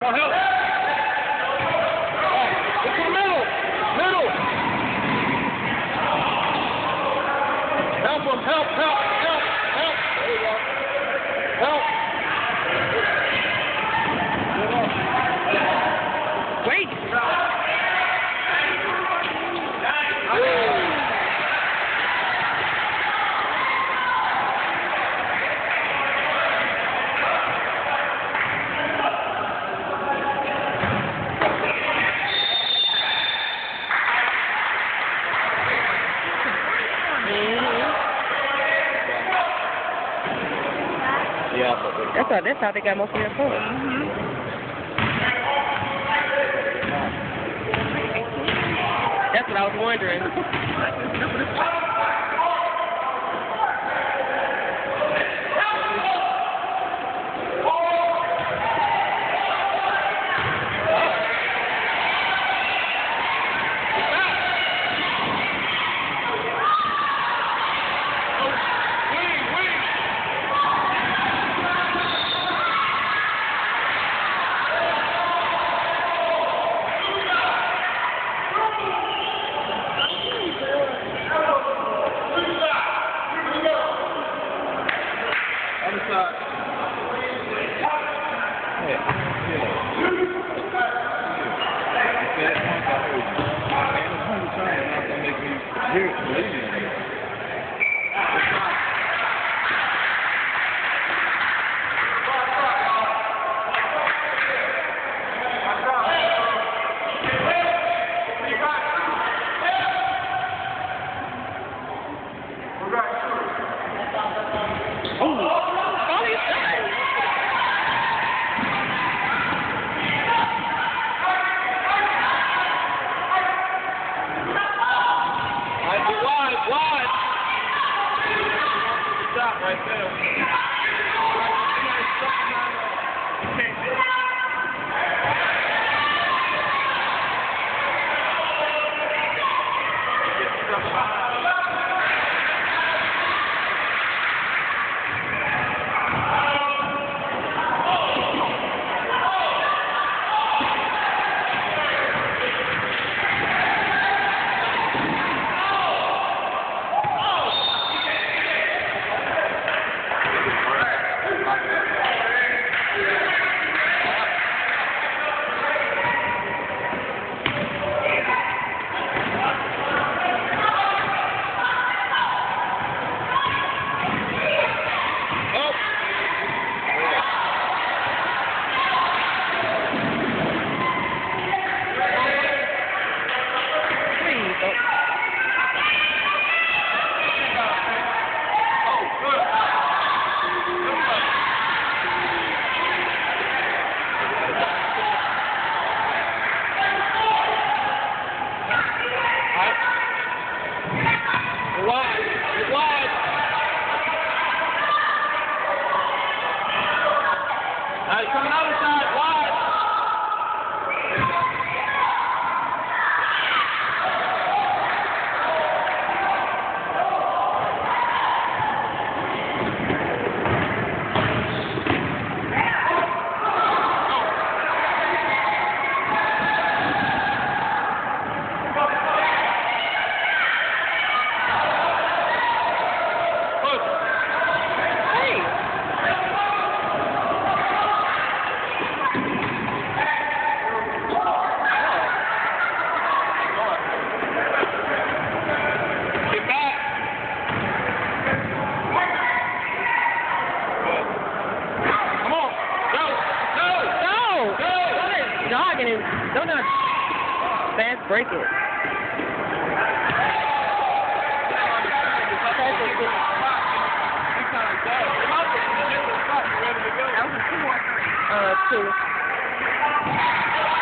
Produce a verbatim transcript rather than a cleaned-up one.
Help! Right. Get to the middle! Middle! Help him! Help! Help! Help! Help! There you go. Help! Wait! Yeah, but That's how, that's how they got most of their points. Mm-hmm. That's what I was wondering. Right there. Coming other side, wide. Jogging and don't not fast break it. Uh, two.